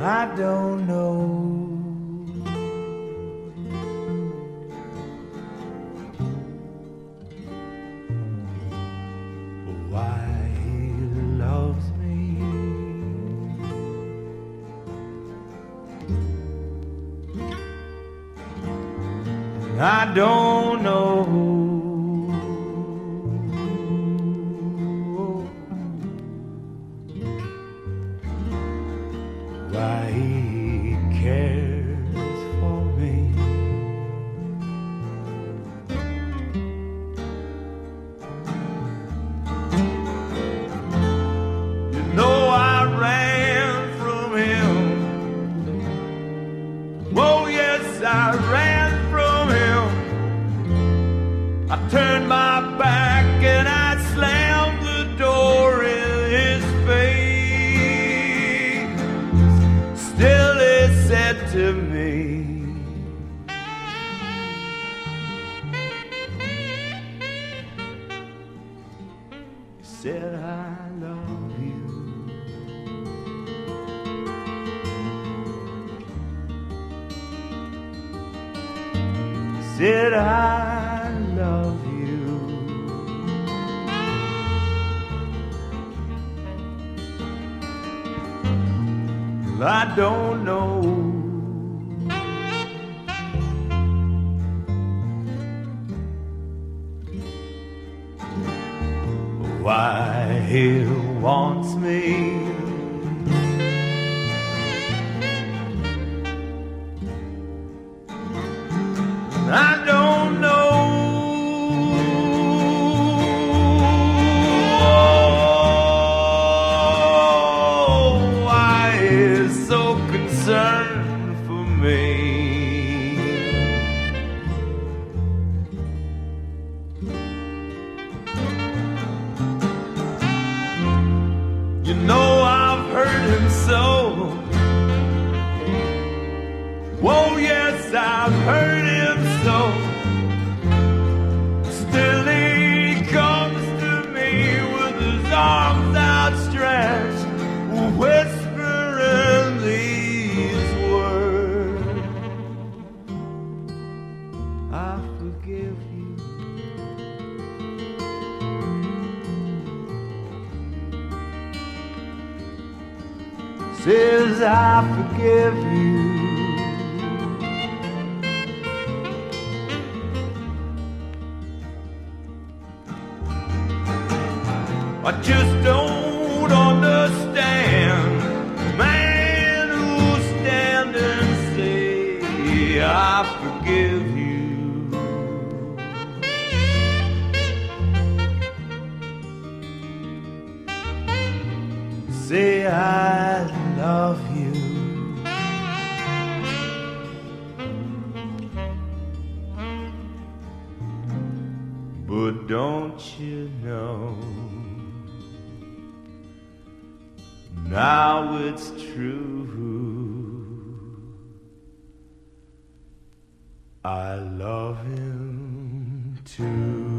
I don't know. Why he loves me. I don't know. Why he cares for me. You know I ran from him. Oh yes, I ran from him. I turned my back and I slammed the door in his face. Still he said to me, he said, I love you. He said, I love you. I don't know. Why he wants me. I don't know. Concern for me. You know I've hurt him so. Oh yes, I've hurt him so. Still he comes to me with his arms outstretched, whispering these words. I forgive you. Says I forgive you. I just don't understand man who'll stand and say I forgive you. Say I love you. But don't you know, now it's true, I love him too.